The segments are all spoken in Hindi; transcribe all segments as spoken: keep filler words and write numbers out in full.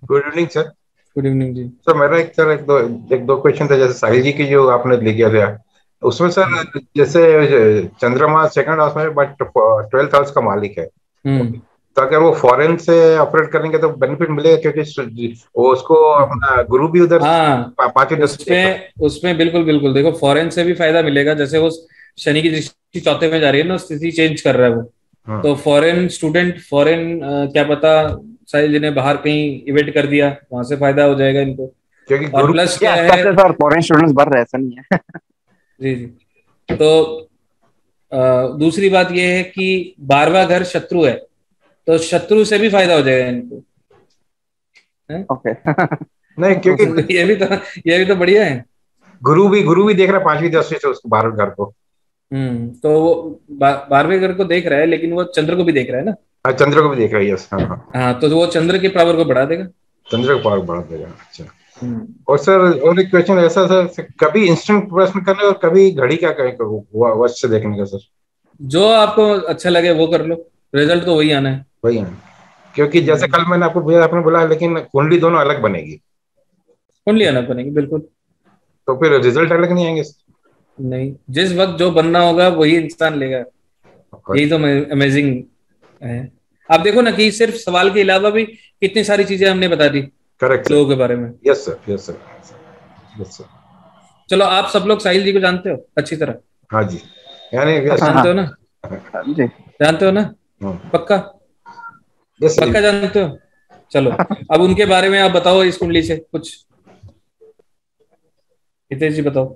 Good evening sir. Good evening ji. Sir मेरा एक सर एक दो एक दो क्वेश्चन था, जैसे साहिल जी की जो आपने लिखा था उसमें सर, जैसे चंद्रमा सेकंड हाउस में बट ट्वेल्थ हाउस का मालिक है। हम्म। तो अगर वो फॉरेन से ऑपरेट करेंगे तो बेनिफिट मिलेगा, क्योंकि स- वो उसको अपना गुरु भी उधर हाँ, पा- पांचवी दृष्टि देख रहा उसमें उसमें बिल्कुल बिल्कुल देखो, फॉरेन से भी फायदा मिलेगा। जैसे वो शनि की दृष्टि चौथे में जा रही है ना, स्थिति चेंज कर रहा है वो। है। हाँ, तो फॉरेन स्टूडेंट, फॉरेन क्या पता, साहिल जी ने बाहर कहीं इवेंट कर दिया, वहां से फायदा हो जाएगा इनको। क्योंकि और गुरु। प्लस ये क्या आसपास है। से सर फॉरेन स्टूडेंट्स बढ़ रहे हैं, ऐसा नहीं है। जी जी। तो अ, दूसरी बात ये है कि बारहवां घर शत्रु है, तो शत्रु से भी फायदा हो जाएगा इनको, है? ओके। नहीं, क्योंकि तो ये भी तो ये भी तो बढ़िया है। गुरु भी गुरु भी देख रहा है पांचवी दृष्टि से उसको, बारह घर को। हम्म। तो वो बा, बारहवें घर को देख रहा है, लेकिन वो चंद्र को भी देख रहा है ना। हाँ, चंद्र को भी देख रहा है, यस, हाँ हाँ। हाँ, तो वो चंद्र की पावर को बढ़ा देगा। चंद्र का पावर बढ़ा देगा, अच्छा। हम्म। और सर, और एक क्वेश्चन ऐसा सर, कभी इंस्टेंट प्रश्न करने और कभी घड़ी का करें वॉच से देखने का सर। जो आपको अच्छा लगे वो कर लो, रिजल्ट तो वही आना है। वही है, क्योंकि जैसे हम्म। कल मैंने आपको बोला, आपने बोला लेकिन कुंडली दोनों अलग बनेगी, कौन ले आना बनेगी, बिल्कुल। तो फिर रिजल्ट अलग नहीं आएंगे। नहीं, जिस वक्त जो बनना होगा वही इंसान लेगा। यही तो अमेजिंग है। आप देखो ना कि सिर्फ सवाल के अलावा भी कितनी सारी चीजें हमने बता दी करेक्ट सर। लोगों के बारे में। Yes sir, yes sir, yes sir. चलो, आप सब लोग साहिल जी को जानते हो अच्छी तरह। हाँ जी, यानी यस। हाँ जानते हो ना? हाँ जी। जानते हो ना? पक्का? Yes sir. पक्का जानते हो? चलो, अब उनके बारे में आप बताओ, इस कुंडली से कुछ। हितेश जी बताओ।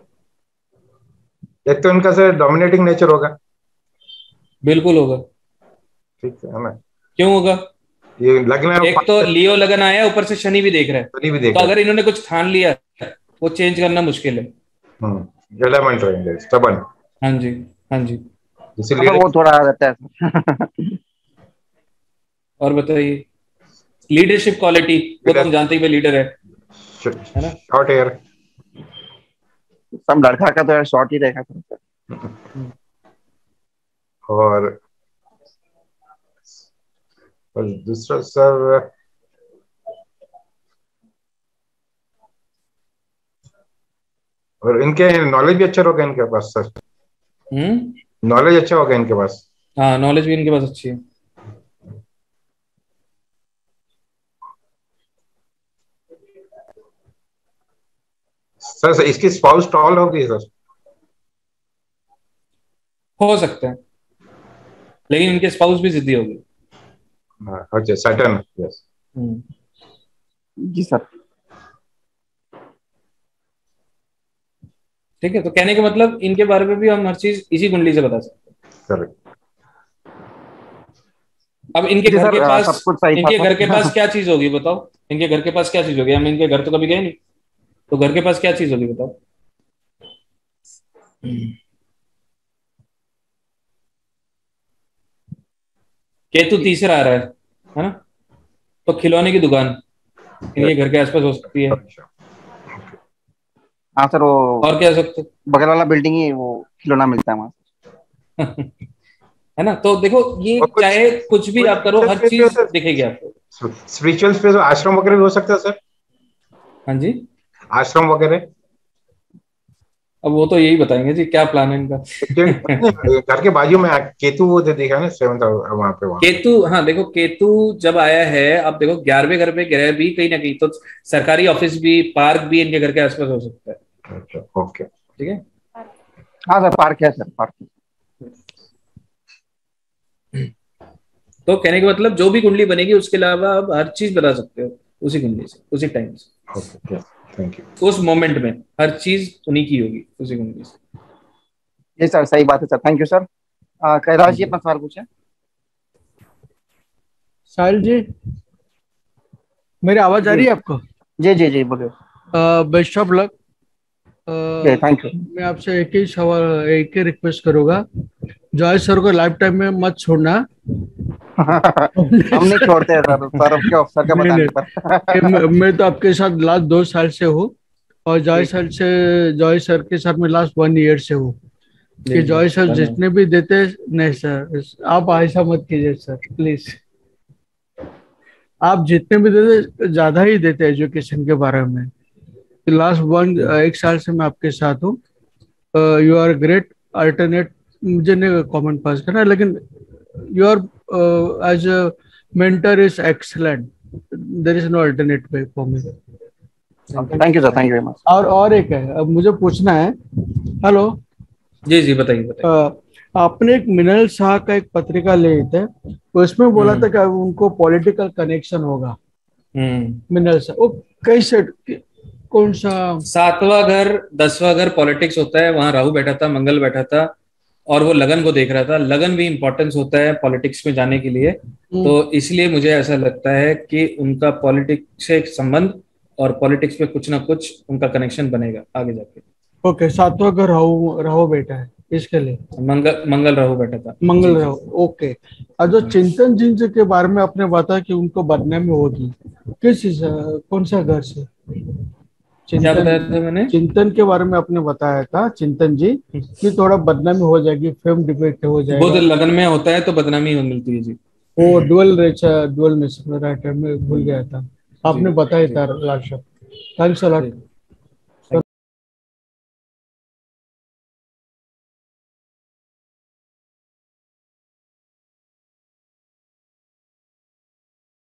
एक तो इनका सर डोमिनेटिंग नेचर होगा। बिल्कुल होगा। ठीक है ना। क्यों होगा? ये लगना है एक तो लियो लगन आया, ऊपर से शनि भी देख रहा है। भी देख तो रहे अगर इन्होंने कुछ ठान लिया, वो चेंज करना मुश्किल है। हैं। हम्म एडamant रहेंगे, स्टबन। हाँ जी। हाँ जी। हाँ सर, इसीलिए वो थोड़ा रहता है सर। और बताइए, लीडरशिप क्वालिटी, वो तो हम जानते ही, भाई लीडर है है ना? Short hair. सब लड़का का तो यार शॉर्ट ही रहेगा सर। हम्म। और, और दूसरा सर, और इनके नॉलेज भी अच्छा होगा इनके पास सर। हम्म। नॉलेज अच्छा होगा इनके पास। हाँ, नॉलेज भी इनके पास अच्छी है। सर, सर इसकी स्पाउस टॉल होगी सर। हो सकता है, लेकिन इनके स्पाउस भी जिद्दी होगी। हाँ, अच्छा, सैटर्न, यस। हम्म। जी सर। ठीक है, तो कहने का मतलब इनके बारे में भी हम हर चीज इसी कुंडली से बता सकते हैं। करेक्ट। अब इनके जी घर सर, के अ, पास सब कुछ सही था इनके घर के पास सर। क्या चीज होगी बताओ? इनके घर के पास क्या चीज होगी? हम इनके घर तो कभी गए नहीं, तो घर के पास क्या चीज होगी बताओ? हम्म। केतु तीसरा आ रहा है है ना? तो खिलौने की दुकान इनके घर के आसपास हो सकती है। अच्छा। हाँ सर, वो और क्या हो सकते बगल वाला बिल्डिंग ही वो खिलौना मिलता है वहाँ। है ना? तो देखो, ये और कुछ चाहे कुछ भी कुछ आप करो, स्पिरिचुअल हर स्पेस भी हो चीज दिखेगी सर। आपको। स्पिरिचुअल स्पेस, आश्रम वगैरह भी हो सकता है सर। हाँ जी। आश्रम वगैरह। अब वो तो यही बताएंगे जी, क्या प्लान है इनका। क्योंकि घर के बाजू में केतु वो दे देखा ना, सेवंथ, वहां पे वहां केतु, हाँ देखो, केतु जब आया है, अब देखो ग्यारहवें घर पे ग्रह भी कहीं ना कहीं तो सरकारी ऑफिस भी, पार्क भी इनके घर के आसपास हो सकता है। अच्छा, ओके। ठीक है। हाँ सर, पार्क है सर, पार्क। तो कहने का मतलब, जो भी कुंडली बनेगी उसके अलावा आप हर चीज बता सकते हो उसी कुंडली से, उसी टाइम से, ओके, थैंक यू। उस मोमेंट में हर चीज उन्हीं की होगी उसी कुंडली से। जी सर, सही बात है सर, थैंक यू सर। अ, कैलाश जी हम्म। अपना सवाल पूछे। साहिल जी, मेरी आवाज आ जी रही है आपको? जी जी जी, बोलिए। Best of luck. जी, थैंक यू। मैं आपसे एक ही सवाल, एक ही रिक्वेस्ट करूंगा, जॉय सर को लाइफ टाइम में मत छोड़ना। हम नहीं छोड़ते हैं सर, सर अब के अफसर के नहीं बताने नहीं, कि पर। मैं, मैं तो आपके साथ लास्ट दो साल से हूँ, और जॉय ठीक है। सर से, जॉय सर के साथ मैं लास्ट वन ईयर से हूँ। जी कि जी, जॉय सर धन्यवाद। जितने भी देते, नहीं सर आप ऐसा मत कीजिए सर, प्लीज। आप जितने भी देते ज्यादा ही देते एजुकेशन के बारे में। लास्ट वन एक साल से मैं आपके साथ हूँ। यू आर ग्रेट अल्टरनेट, मुझे नहीं कमेंट पास करना, लेकिन you are as a mentor is excellent, there is no alternate way for me. Thank you sir, thank you very much. और और एक है, अब मुझे पूछना है। हेलो जी जी बताइए बताइए। आपने एक मिनल शाह का एक पत्रिका ले थे, उसमें बोला था कि उनको पॉलिटिकल कनेक्शन होगा। मिनल शाह वो कैसे, कौन सा? सातवां घर दसवां घर पॉलिटिक्स होता है, वहां राहु बैठा था, मंगल बैठा था, और वो लगन को देख रहा था। लगन भी इम्पोर्टेंस होता है पॉलिटिक्स में जाने के लिए, तो इसलिए मुझे ऐसा लगता है कि उनका पॉलिटिक्स से एक संबंध और पॉलिटिक्स में कुछ ना कुछ उनका कनेक्शन बनेगा आगे जाके। ओके, सातवां घर राहु राहु बैठा है इसके लिए। मंगल मंगल राहु बैठा था। मंगल राहु, ओके। और जो चिंतन जी के बारे में आपने बताया कि उनको बदनामी होगी, किस कौन सा घर से? क्या बताया था मैंने? चिंतन के बारे में आपने बताया था, चिंतन जी, कि थोड़ा बदनामी हो जाएगी, फिल्म डिबेट हो जाएगा। वो लगन में होता है तो बदनामी हो मिलती है जी। वो डुअल डुअल में राइट, मैं भूल गया था, आपने बताया था लास्ट। Thanks a lot.